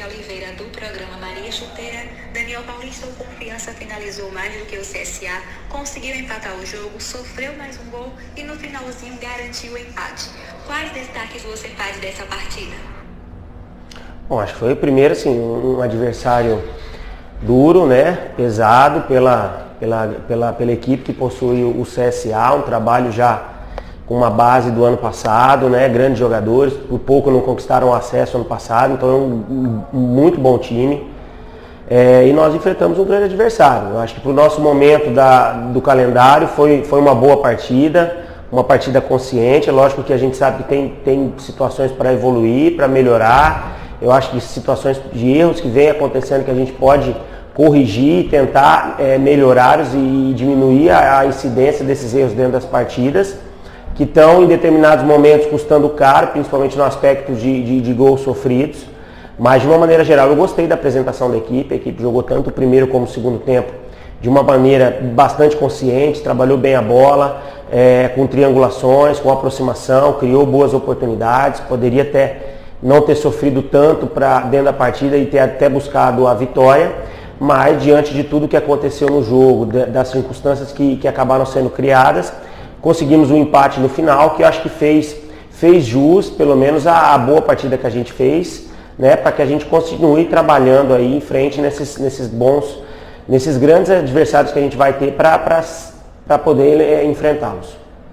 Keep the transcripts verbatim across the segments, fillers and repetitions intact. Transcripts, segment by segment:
Oliveira, do programa Maria Chuteira. Daniel Paulista, o Confiança finalizou mais do que o C S A, conseguiu empatar o jogo, sofreu mais um gol e no finalzinho garantiu o empate. Quais destaques você faz dessa partida? Bom, acho que foi primeiro assim, um adversário duro, né? Pesado pela, pela, pela, pela equipe que possui o C S A, um trabalho já com uma base do ano passado, né? Grandes jogadores, por pouco não conquistaram acesso ano passado, então é um, um muito bom time. É, e nós enfrentamos um grande adversário. Eu acho que para o nosso momento da, do calendário foi, foi uma boa partida, uma partida consciente. É lógico que a gente sabe que tem, tem situações para evoluir, para melhorar. Eu acho que situações de erros que vem acontecendo que a gente pode corrigir e tentar é, melhorar e diminuir a, a incidência desses erros dentro das partidas, que estão em determinados momentos custando caro, principalmente no aspecto de, de, de gols sofridos. Mas de uma maneira geral eu gostei da apresentação da equipe, a equipe jogou tanto o primeiro como o segundo tempo de uma maneira bastante consciente, trabalhou bem a bola, é, com triangulações, com aproximação, criou boas oportunidades, poderia até não ter sofrido tanto pra, dentro da partida e ter até buscado a vitória, mas diante de tudo que aconteceu no jogo, das circunstâncias que, que acabaram sendo criadas, conseguimos um empate no final, que eu acho que fez, fez jus, pelo menos, a, a boa partida que a gente fez, né, para que a gente continue trabalhando aí em frente nesses, nesses bons, nesses grandes adversários que a gente vai ter para poder é, enfrentá-los.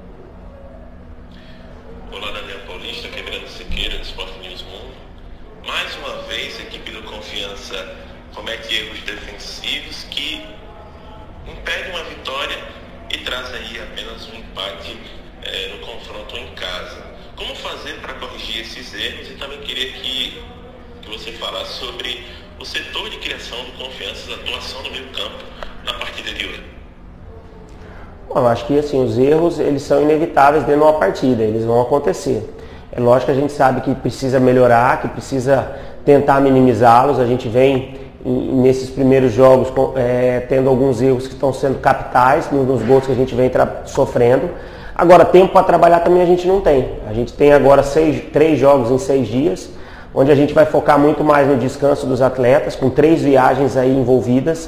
Olá, Daniel Paulista, quebrando Sequeira, do Sport News Mundo. Mais uma vez, a equipe do Confiança comete erros defensivos que impedem uma vitória e traz aí apenas um empate é, no confronto em casa. Como fazer para corrigir esses erros? E também queria que, que você falasse sobre o setor de criação do Confiança, a atuação do meio campo na partida de hoje. Bom, eu acho que assim, os erros eles são inevitáveis dentro de uma partida, eles vão acontecer. É lógico que a gente sabe que precisa melhorar, que precisa tentar minimizá-los. A gente vem nesses primeiros jogos é, tendo alguns erros que estão sendo capitais nos gols que a gente vem sofrendo. Agora, tempo para trabalhar também a gente não tem. A gente tem agora seis, três jogos em seis dias, onde a gente vai focar muito mais no descanso dos atletas, com três viagens aí envolvidas.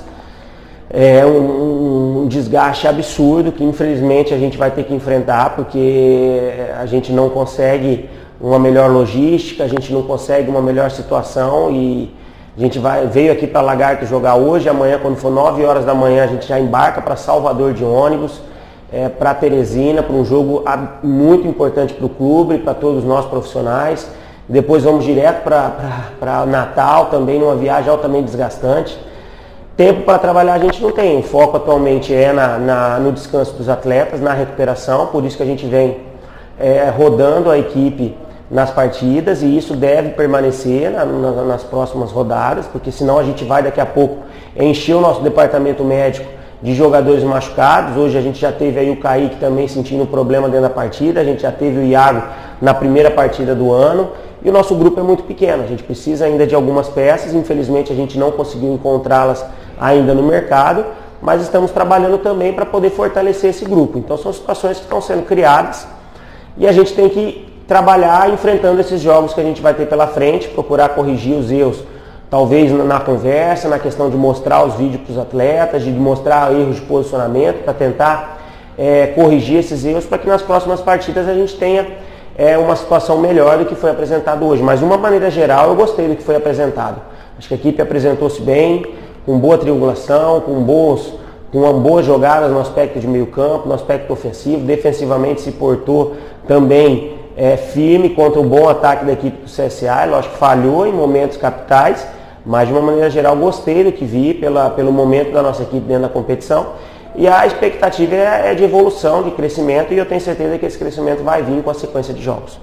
É um, um desgaste absurdo que infelizmente a gente vai ter que enfrentar, porque a gente não consegue uma melhor logística, a gente não consegue uma melhor situação e a gente vai, veio aqui para Lagarto jogar hoje, amanhã quando for nove horas da manhã a gente já embarca para Salvador de ônibus, é, para Teresina, para um jogo muito importante para o clube, para todos nós profissionais. Depois vamos direto para Natal, também numa viagem altamente desgastante. Tempo para trabalhar a gente não tem, o foco atualmente é na, na, no descanso dos atletas, na recuperação, por isso que a gente vem é, rodando a equipe nas partidas e isso deve permanecer na, na, nas próximas rodadas, porque senão a gente vai daqui a pouco encher o nosso departamento médico de jogadores machucados. Hoje a gente já teve aí o Kaique também sentindo um problema dentro da partida, a gente já teve o Iago na primeira partida do ano e o nosso grupo é muito pequeno, a gente precisa ainda de algumas peças, infelizmente a gente não conseguiu encontrá-las ainda no mercado, mas estamos trabalhando também para poder fortalecer esse grupo. Então são situações que estão sendo criadas e a gente tem que trabalhar enfrentando esses jogos que a gente vai ter pela frente, procurar corrigir os erros, talvez na conversa, na questão de mostrar os vídeos para os atletas, de mostrar erros de posicionamento, para tentar é, corrigir esses erros, para que nas próximas partidas a gente tenha é, uma situação melhor do que foi apresentado hoje. Mas de uma maneira geral eu gostei do que foi apresentado. Acho que a equipe apresentou-se bem, com boa triangulação, com, bons, com boas jogadas no aspecto de meio campo, no aspecto ofensivo, defensivamente se portou também é, firme contra o bom ataque da equipe do C S A. Lógico que falhou em momentos capitais, mas de uma maneira geral gostei do que vi pela, pelo momento da nossa equipe dentro da competição e a expectativa é, é de evolução, de crescimento e eu tenho certeza que esse crescimento vai vir com a sequência de jogos.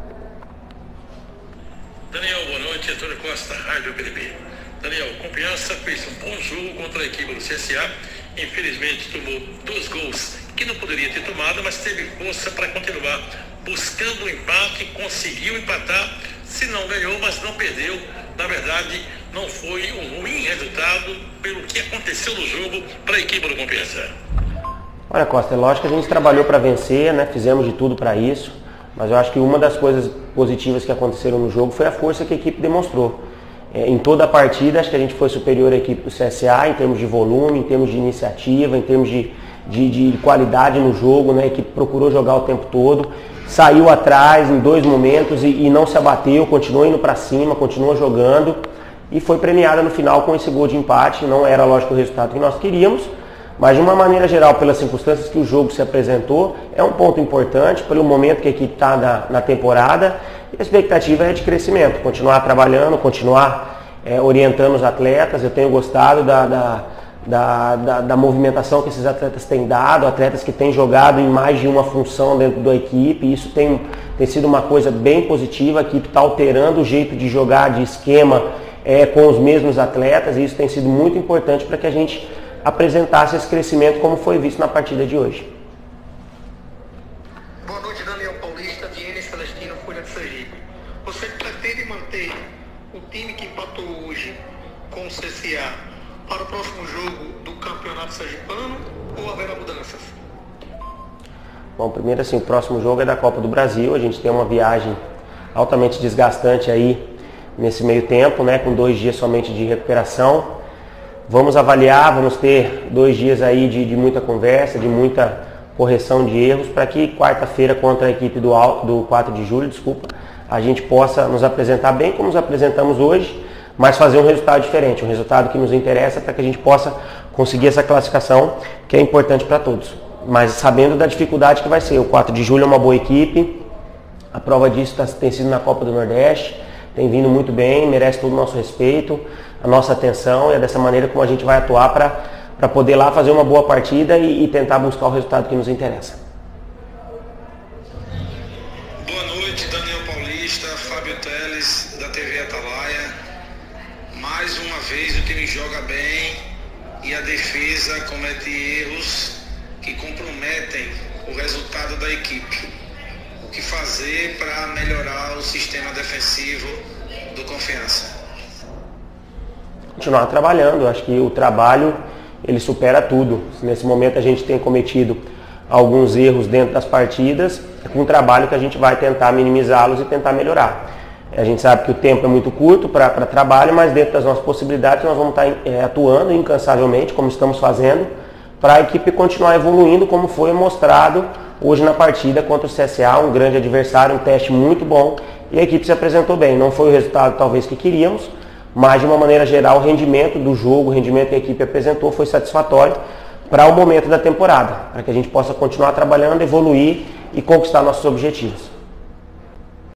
Daniel, boa noite, Antônio Costa, Rádio P D B. Daniel, Confiança fez um bom jogo contra a equipe do C S A, infelizmente tomou dois gols que não poderia ter tomado, mas teve força para continuar buscando o empate, conseguiu empatar, se não ganhou, mas não perdeu. Na verdade, não foi um ruim resultado pelo que aconteceu no jogo para a equipe do Confiança. Olha, Costa, é lógico que a gente trabalhou para vencer, né? Fizemos de tudo para isso, mas eu acho que uma das coisas positivas que aconteceram no jogo foi a força que a equipe demonstrou. É, em toda a partida, acho que a gente foi superior à equipe do C S A em termos de volume, em termos de iniciativa, em termos de, de, de qualidade no jogo, né? A equipe procurou jogar o tempo todo, saiu atrás em dois momentos e, e não se abateu, continuou indo para cima, continuou jogando e foi premiada no final com esse gol de empate. Não era, lógico, o resultado que nós queríamos, mas de uma maneira geral, pelas circunstâncias que o jogo se apresentou, é um ponto importante pelo momento que a equipe está na, na temporada. E a expectativa é de crescimento, continuar trabalhando, continuar é, orientando os atletas. Eu tenho gostado da, da, da, da, da movimentação que esses atletas têm dado, atletas que têm jogado em mais de uma função dentro da equipe. Isso tem, tem sido uma coisa bem positiva, a equipe está alterando o jeito de jogar, de esquema é, com os mesmos atletas, e isso tem sido muito importante para que a gente apresentasse esse crescimento como foi visto na partida de hoje. Boa noite, Daniel Paulista, de N Celestino, Folha de Sergipe. Você pretende manter o time que empatou hoje com o C S A para o próximo jogo do Campeonato Sergipano ou haverá mudanças? Bom, primeiro assim, o próximo jogo é da Copa do Brasil. A gente tem uma viagem altamente desgastante aí nesse meio tempo, né, com dois dias somente de recuperação. Vamos avaliar, vamos ter dois dias aí de, de muita conversa, de muita correção de erros, para que quarta-feira contra a equipe do, do quatro de julho, desculpa, a gente possa nos apresentar bem como nos apresentamos hoje, mas fazer um resultado diferente, um resultado que nos interessa para que a gente possa conseguir essa classificação que é importante para todos. Mas sabendo da dificuldade que vai ser, o quatro de julho é uma boa equipe, a prova disso tá, tem sido na Copa do Nordeste, tem vindo muito bem, merece todo o nosso respeito, a nossa atenção, e é dessa maneira como a gente vai atuar para poder lá fazer uma boa partida e, e tentar buscar o resultado que nos interessa. Boa noite, Daniel Paulista, Fábio Teles, da T V Atalaia. Mais uma vez o time joga bem e a defesa comete erros que comprometem o resultado da equipe. O que fazer para melhorar o sistema defensivo do Confiança? Continuar trabalhando, acho que o trabalho ele supera tudo. Nesse momento a gente tem cometido alguns erros dentro das partidas, é com o trabalho que a gente vai tentar minimizá-los e tentar melhorar. A gente sabe que o tempo é muito curto para trabalho, mas dentro das nossas possibilidades nós vamos estar é, atuando incansavelmente, como estamos fazendo, para a equipe continuar evoluindo, como foi mostrado hoje na partida contra o C S A, um grande adversário, um teste muito bom, e a equipe se apresentou bem. Não foi o resultado talvez que queríamos, mas de uma maneira geral o rendimento do jogo, o rendimento que a equipe apresentou foi satisfatório para o momento da temporada, para que a gente possa continuar trabalhando, evoluir e conquistar nossos objetivos.